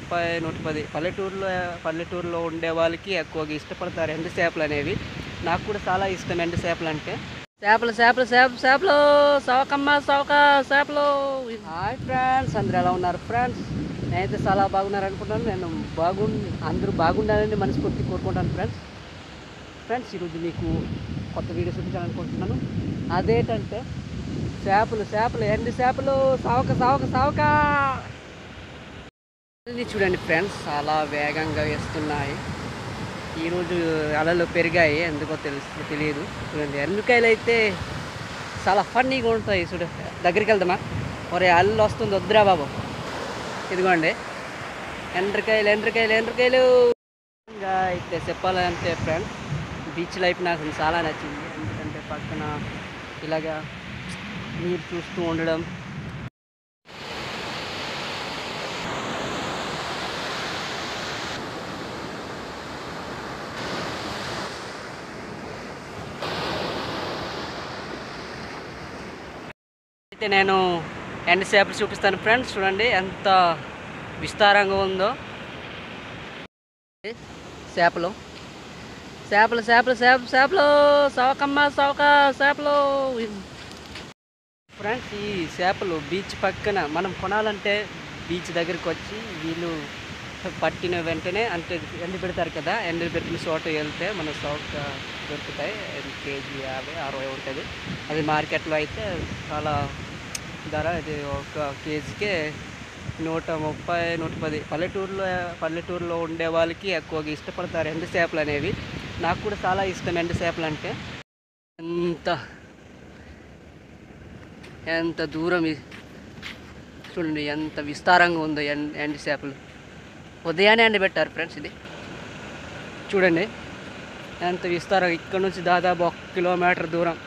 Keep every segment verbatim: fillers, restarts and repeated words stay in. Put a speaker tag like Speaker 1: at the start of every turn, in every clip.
Speaker 1: ముప్పై నూట పది పల్లెటూరులో పల్లెటూరులో ఉండే వాళ్ళకి ఎక్కువగా ఇష్టపడతారు ఎండు చేపలు అనేవి. నాకు కూడా చాలా ఇష్టం ఎండు చేపలు అంటే. చేపలు చేపలు చేప చేపలు సవకమ్మ సవక చేపలు. హాయ్ ఫ్రెండ్స్, అందరూ ఎలా ఉన్నారు ఫ్రెండ్స్? నేనైతే చాలా బాగున్నారు అనుకుంటాను. నేను బాగు అందరూ బాగుండాలని మనస్ఫూర్తి కోరుకుంటాను ఫ్రెండ్స్. ఫ్రెండ్స్ ఈరోజు మీకు కొత్త వీడియో చూపించాలనుకుంటున్నాను. అదేంటంటే చేపలు చేపలు ఎండు చేపలు సావక సావక సావక ఇది చూడండి ఫ్రెండ్స్, చాలా వేగంగా వేస్తున్నాయి. ఈరోజు అలలు పెరిగాయి, ఎందుకో తెలుసు తెలియదు. చూడండి ఎండుకాయలు అయితే చాలా ఫన్నీగా ఉంటాయి. చూడ దగ్గరికి వెళ్దామా? మరి అల్లు వస్తుంది, వద్దురా బాబు. ఇదిగోండి ఎండ్రకాయలు ఎండ్రకాయలు ఎండ్రకాయలు. ఇంకా అయితే చెప్పాలంటే ఫ్రెండ్స్, బీచ్ లైఫ్ నాకు చాలా నచ్చింది. ఎందుకంటే పక్కన ఇలాగా నీరు చూస్తూ ఉండడం, అయితే నేను ఎండు చేపలు చూపిస్తాను ఫ్రెండ్స్. చూడండి ఎంత విస్తారంగా ఉందో. చేపలు చేపలు చేపలు చేప చేపలు సవకమ్మ సవక చేపలు. ఫ్రెండ్స్ ఈ చేపలు బీచ్ పక్కన మనం కొనాలంటే బీచ్ దగ్గరికి వచ్చి వీళ్ళు పట్టిన వెంటనే అంటే ఎండు పెడతారు కదా, ఎండు పెట్టిన చోట వెళ్తే మన చౌక దొరుకుతాయి. కేజీ యాభై అరవై ఉంటుంది. అది మార్కెట్లో అయితే చాలా ధర. ఇది ఒక కేజీకే నూట ముప్పై నూట పది పల్లెటూరులో పల్లెటూరులో ఉండే వాళ్ళకి ఎక్కువగా ఇష్టపడతారు ఎండు చేపలు అనేవి. నాకు కూడా చాలా ఇష్టం ఎండు చేపలు అంటే. ఎంత ఎంత దూరం చూడండి, ఎంత విస్తారంగా ఉందో ఎండు ఎండు చేపలు. ఉదయాన్నే ఎండబెట్టారు ఫ్రెండ్స్. ఇది చూడండి ఎంత విస్తారం. ఇక్కడ నుంచి దాదాపు ఒక కిలోమీటర్ దూరం.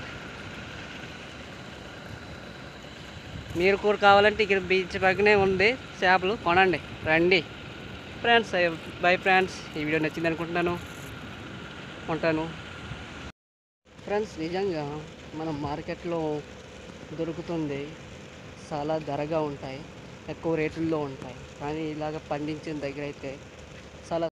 Speaker 1: మీరు కూడా కావాలంటే ఇక్కడ బీచ్ పక్కనే ఉంది, చేపలు కొనండి, రండి ఫ్రెండ్స్. బై ఫ్రెండ్స్, ఈ వీడియో నచ్చింది అనుకుంటున్నాను, ఉంటాను ఫ్రెండ్స్. నిజంగా మనం మార్కెట్లో దొరుకుతుంది, చాలా ధరగా ఉంటాయి, ఎక్కువ రేట్లలో ఉంటాయి. కానీ ఇలాగ పండించిన దగ్గర అయితే